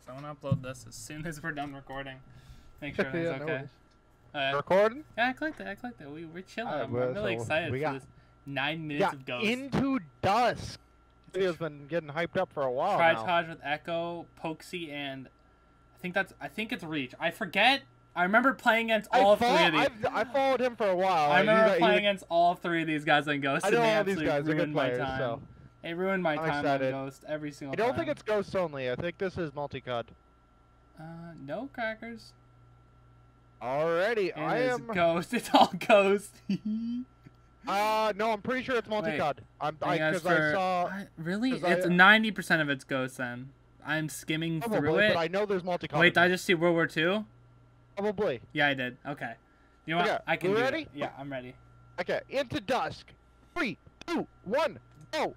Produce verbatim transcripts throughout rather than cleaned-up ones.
so I want to upload this as soon as we're done recording. Make sure everything's Yeah, no okay. Uh, recording? Yeah, I clicked it. I clicked it. We, we're chilling. Right, I'm, well, I'm really so excited we for got- this nine minutes Yeah, of Ghost. Into Dusk. This video's been getting hyped up for a while now. Tritage with Echo, Pokesy, and I think that's I think it's Reach. I forget. I remember playing against all I three follow, of these. I've, I followed him for a while. I remember He's- playing he's- against all three of these guys on Ghost, I and know they all these absolutely guys are good ruined my players, time. so It ruined my I'm time excited. on Ghost every single I don't time. think it's Ghost only. I think this is multi-cod. Uh, no Crakrz. Alrighty, It I is am. Ghost. It's all Ghost. Uh, no, I'm pretty sure it's multi-cod. I'm I think because as I, for- saw. I- really? 'cause I- It's ninety percent of it's Ghost then. I'm skimming Probably, through it. but I know there's multi-cod. Wait, did I just see World War Two? Probably. Yeah, I did. Okay. You know what? Okay, I can we do ready? it. Yeah, I'm ready. Okay, Into Dusk. Three, two, one, go.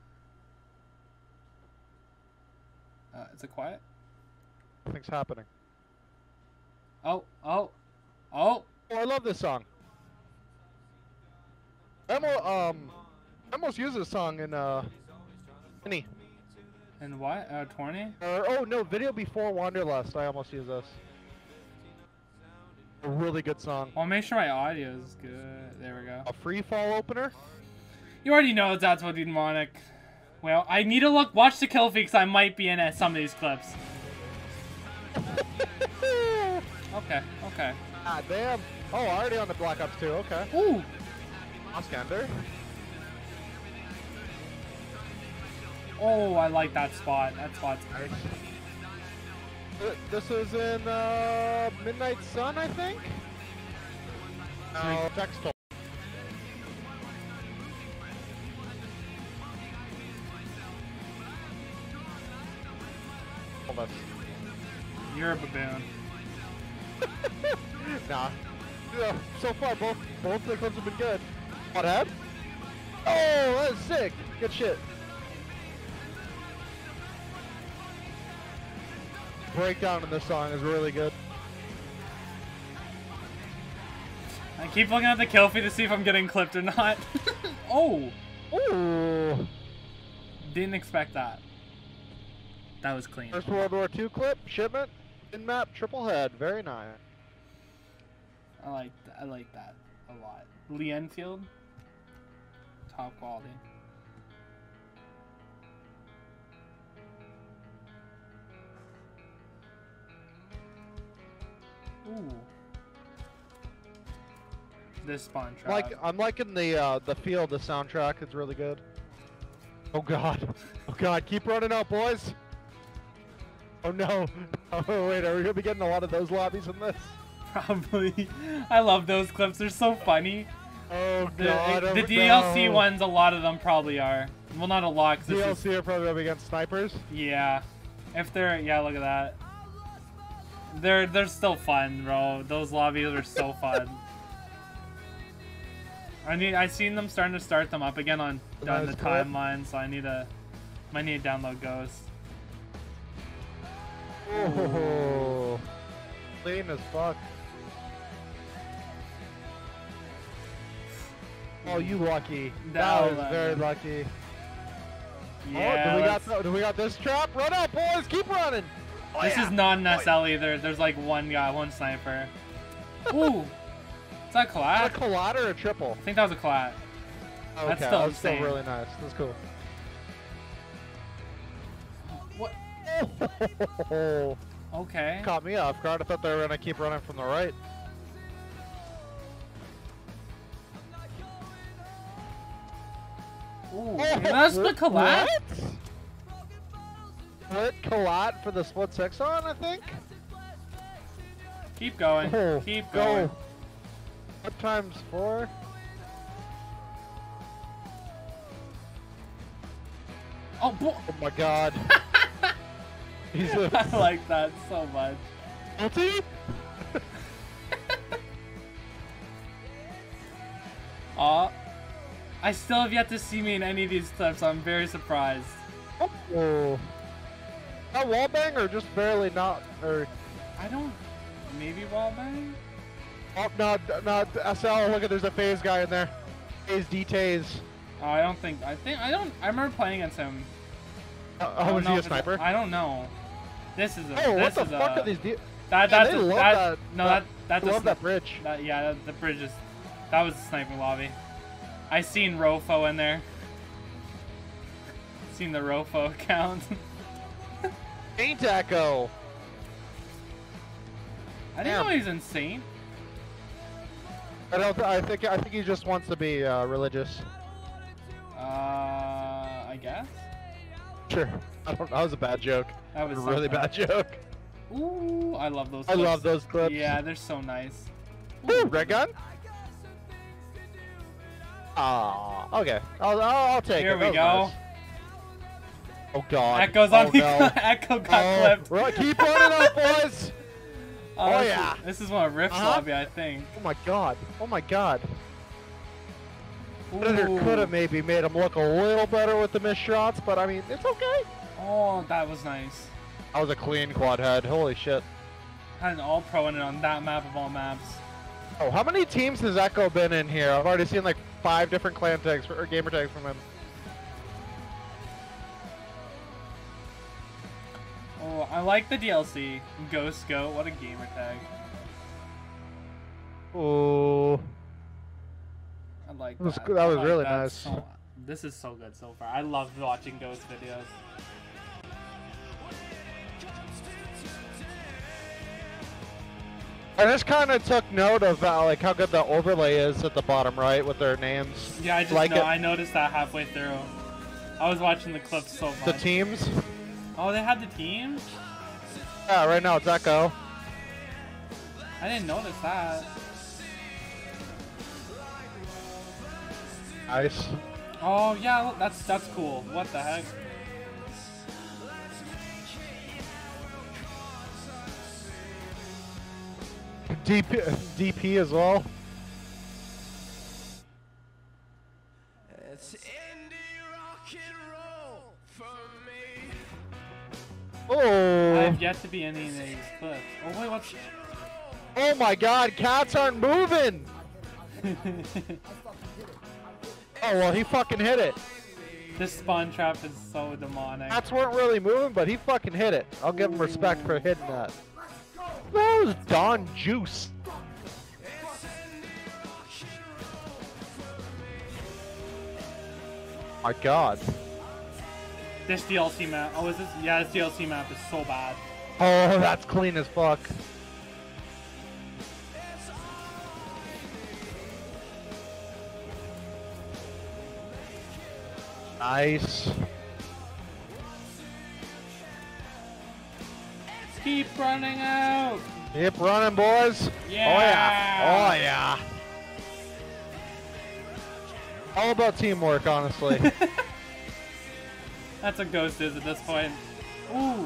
Uh, is it quiet? Nothing's happening. Oh, oh, oh. Oh, I love this song. I almost, um, I almost use this song in, uh, any. And what? Uh, twenty? Or, oh, no, Video Before Wanderlust. I almost use this. A really good song. Well, make sure my audio is good. There we go. A free fall opener. You already know that's what demonic. Well, I need to look, watch the kill feed because I might be in uh, some of these clips. Okay, okay. Ah, damn. Oh, already on the Black Ops two. Okay. Ooh. Oskander. Oh, I like that spot. That spot's Nice. Th- This is in uh, Midnight Sun, I think. No, Textile. Hold us. You're a baboon. Nah. Yeah, so far, both both the clips have been good. What head? Oh, that's sick. Good shit. Breakdown in this song is really good. I keep looking at the kill feed to see if I'm getting clipped or not. Oh! Ooh. Didn't expect that. That was clean. First World War Two clip, shipment, in map, triple head. Very nice. I like th I like that a lot. Lee Enfield, top quality. Ooh. This spawn trap. Like I'm liking the uh, the feel of the soundtrack. It's really good. Oh god. Oh god. Keep running out, boys. Oh no. Oh wait. Are we gonna be getting a lot of those lobbies in this? Probably. I love those clips. They're so funny. Oh The, god. the oh, D L C no. ones, a lot of them probably are. Well, not a lot. 'Cause this D L is- C are probably up against snipers. Yeah. If they're, yeah, look at that. They're they're still fun, bro. Those lobbies are so fun. I need. I seen them starting to start them up again on, on the Nice clip. timeline, so I need to. Might need to download Ghost. Oh, clean as fuck. Oh, you lucky. That That was was- very lucky. Yeah. Oh, do we let's- got do we got this trap? Run up, boys! Keep running. Oh, this yeah. is not an S L either. There's like one guy, one sniper. Ooh. Is that Is that collat? a collat or a triple? I think that was a collat. Okay, That's still that's still insane. really nice. That's cool. What? Oh, Okay. caught me off guard. I thought they were gonna keep running from the right. Ooh. That's the collat? What? Split collat for the split six on, I think. Keep going. Oh, Keep go. going. What times four? Oh, boy. Oh my god. He's a I like that so much. multi? Aw. I still have yet to see me in any of these clips. I'm very surprised. Oh. Not wallbang or just barely not? Or I don't. Maybe wallbang? oh, no, no, S L. Look at there's a phase guy in there. Phase D Taze. Oh, I don't think. I think I don't. I remember playing against him. Uh, I oh, don't was know he a if it's sniper? I don't know. This is a. Oh, this what the is fuck a, are these? De That yeah, that's they a, love that, that. no that, that that's they a love sni- that bridge. That, yeah, that, the bridge is. That was a sniping lobby. I seen Rofo in there. Seen the Rofo account. Ain't Echo. I didn't Damn. know he was insane. I don't. Th I think. I think he just wants to be uh, religious. Uh, I guess. Sure. I don't. That was a bad joke. That was a so really funny. bad joke. Ooh, I love those. I Clips. love those clips. Yeah, they're so nice. Ooh, red gun. Ah, okay. I'll, I'll, I'll take Here it. we That was go. nice. Oh god. Echo's on oh, the no. Echo got oh, clipped. Right, keep running up, boys. Oh, Oh, this yeah. Is, this is one of Rift's Uh-huh. lobby, I think. Oh my god. Oh my god. Editor could have maybe made him look a little better with the missed shots, but I mean, it's okay. Oh, that was nice. That was a clean quad head. Holy shit. Had an all-pro in it on that map of all maps. Oh, how many teams has Echo been in here? I've already seen like five different clan tags for, or gamer tags from him. Oh, I like the D L C. Ghost Goat, what a gamer tag. Oh. I like That was that. good- that was I like really that nice. so- this is so good so far. I love watching Ghost videos. I just kind of took note of uh, like how good the overlay is at the bottom right with their names. Yeah, I just like know, it. I noticed that halfway through. I was watching the clips so much. The teams. Oh, they had the teams? Yeah, right now it's Echo. I didn't notice that. Nice. Oh yeah, look, that's that's cool. What the heck? D P, D P as well. It's indie rock and roll for me. Oh. I have yet to be any of these clips. Oh wait, what's? Oh my god, cats aren't moving! Oh, well, he fucking hit it. This spawn trap is so demonic. Cats weren't really moving, but he fucking hit it. I'll give him respect for hitting that. That was Don Juice. My god. This D L C map. Oh, is this? Yeah, this D L C map is so bad. Oh, that's clean as fuck. Nice. Keep running out. Keep running, boys. Yeah. Oh, yeah. Oh, yeah. All about teamwork, honestly. That's what Ghost is at this point. Ooh.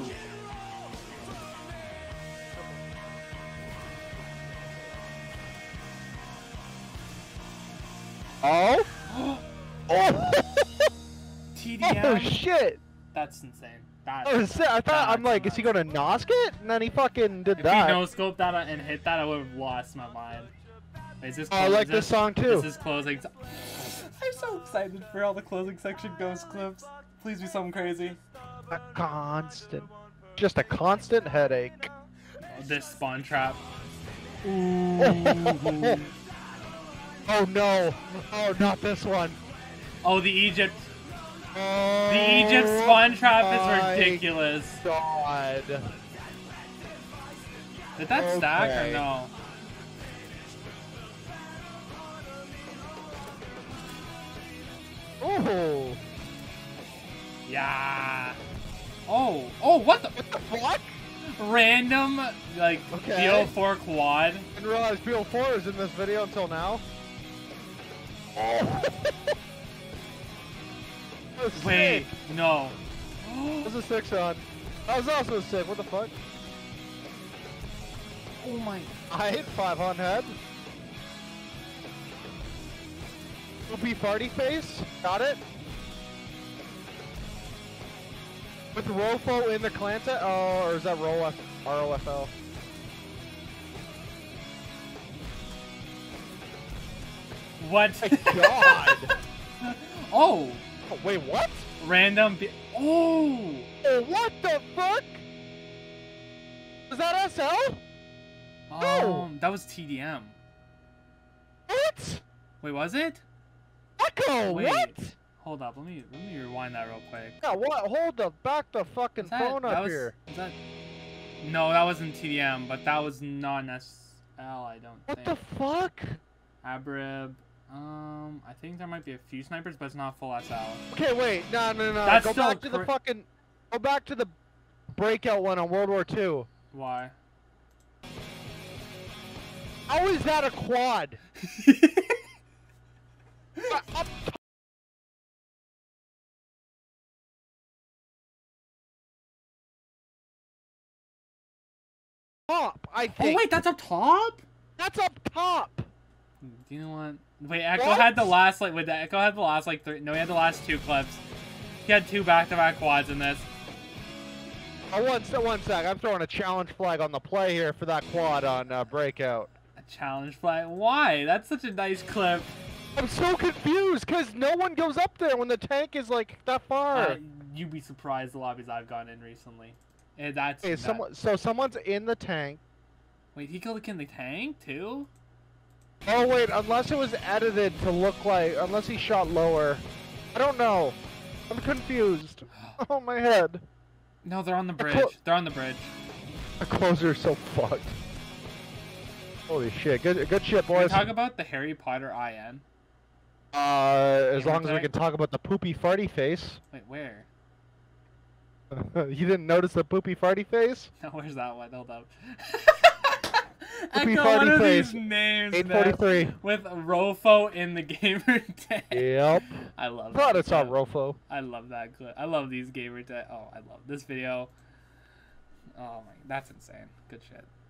Oh? Oh! T D M. Oh, shit! That's insane. That, I, was, I thought, I'm that's like, is he gonna Nosk it? And then he fucking did If that. he no-scoped that and hit that, I would have lost my mind. Wait, is this Oh, I like this song, too. This is closing. I'm so excited for all the closing section Ghost clips. Please be something crazy. A constant. Just a constant headache. Oh, this spawn trap. Oh, no. Oh, not this one. Oh, the Egypt. Oh, The Egypt spawn trap my is ridiculous. God. Did that stack Okay. or no? Oh. Yeah. Oh. Oh, what the? What the fuck? Random, like, Okay. B O four quad. I didn't realize P L four is in this video until now. Oh. That was Wait, sick. no. That was a six on. That was also sick. What the fuck? Oh my. I hit five on head. Goopy farty face. Got it. With Rofo in the Clantech. Oh, or is that R O F L? What? My God. Oh. Oh, wait, what? Random. B oh. Oh, what the fuck? Is that S L? Oh, No. that was T D M. What? Wait, was it? Echo, Wait. what? Hold up, let me let me rewind that real quick. Yeah, what? Hold the back the fucking Is that, phone that up was, here. is that... No, that wasn't T D M, but that was non S L, I don't What think. the fuck? Abrib. Um, I think there might be a few snipers, but it's not full S L. Okay, wait, no, no, no. That's go still back to the cra- fucking. Go back to the breakout one on World War Two. Why? How is that a quad? Uh, up top, I Oh think. wait, that's up top? That's up top. Do you know what? Wait, Echo What? had the last like wait, Echo had the last like three. No, he had the last two clips. He had two back-to-back quads in this. Oh, one sec, one sec. I'm throwing a challenge flag on the play here for that quad on uh, breakout. A challenge flag. Why? That's such a nice clip. I'm so confused because no one goes up there when the tank is like that far. Uh, you'd be surprised the lobbies I've gone in recently. Eh, that's Okay, that- someone, so someone's in the tank. Wait, he killed in the tank too? Oh wait, unless it was edited to look like, unless he shot lower. I don't know. I'm confused. Oh my head. No, they're on the clo- bridge. They're on the bridge. The closer's so fucked. Holy shit! Good, good shit, Can we boys. talk about the Harry Potter I N? Uh, as Gamer long as we tag? can talk about the poopy farty face. Wait, where? You didn't notice the poopy farty face? No, where's that one? Hold up. Poopy Echo, farty what are face. these names, eight man? forty-three. With Rofo in the gamer tag. Yep. I love Thought that it's on clip. Rofo. I love that clip. I love these gamer tag. Oh, I love this video. Oh my, that's insane. Good shit.